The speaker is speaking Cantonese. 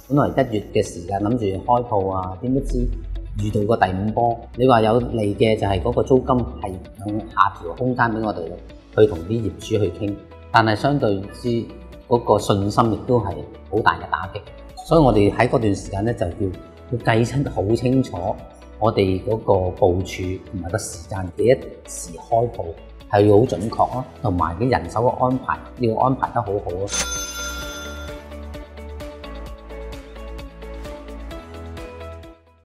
本來1月嘅時間諗住開鋪啊，點不知遇到個第5波。你話有利嘅就係嗰個租金係有下調空間俾我哋去同啲業主去傾，但係相對之嗰個信心亦都係好大嘅打擊。所以我哋喺嗰段時間咧就要計清好清楚我哋嗰個部署同埋個時間幾時開鋪係要好準確咯，同埋啲人手嘅安排要安排得好好咯。